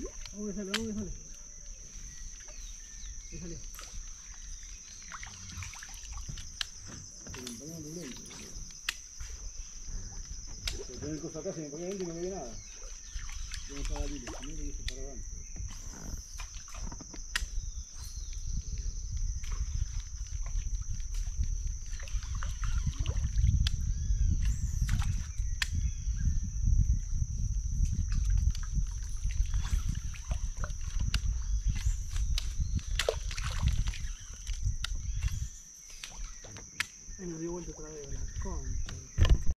Vamos a dejarle, vamos a dejarle. Déjale. Si poner cosas acá, se me ponía adentro y no me ve nada. Yo para el hilo, primero y para adelante. Ahí nos dio vuelta otra vez, ¿verdad? ¿Cómo?